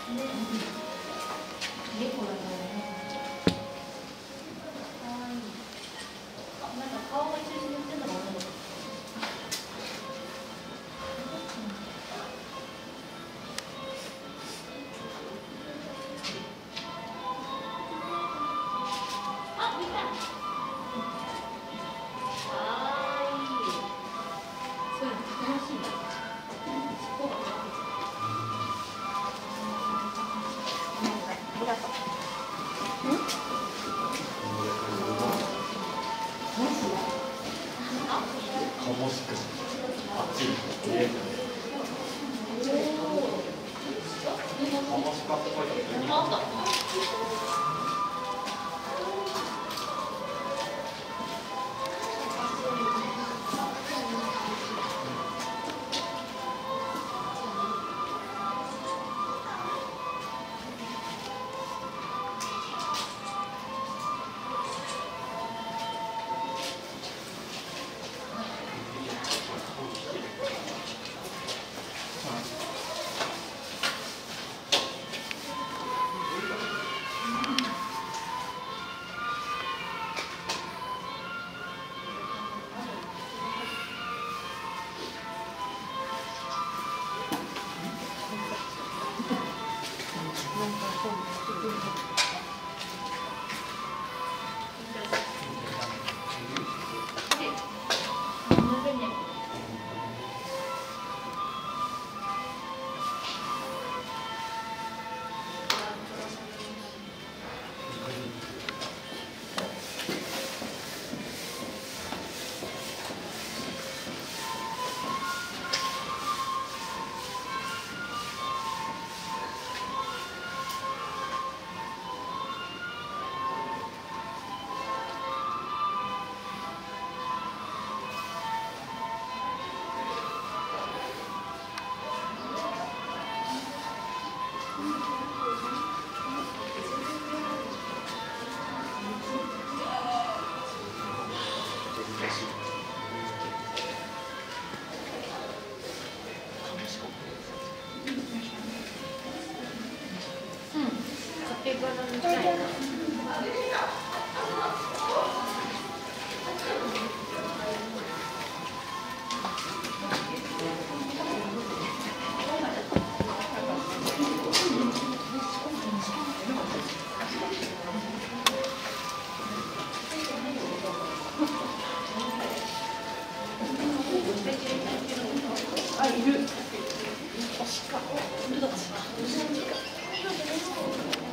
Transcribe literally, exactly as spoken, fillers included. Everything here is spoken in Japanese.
猫だからね。可愛い。あ、なんか顔が中心に乗ってるのが女の子。あ、見た。可愛い。そういうの楽しいんだ。尻尾が可愛い。ありがとう。うん？ かもしくあっちに見えるよね。かもしかっぽいよね。 あった。うん、カピバラみたいな。あ、いる。鹿。